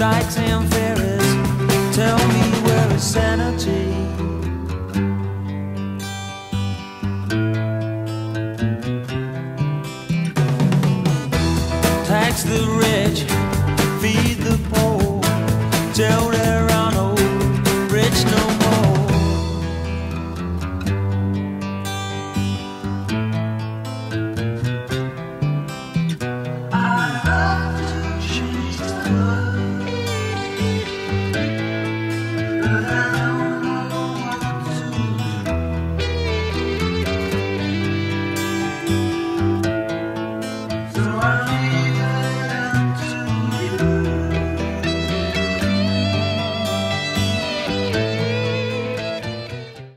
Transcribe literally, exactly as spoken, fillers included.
dykes and ferries. Tell me where is sanity? Tax the rich, feed the poor. Tell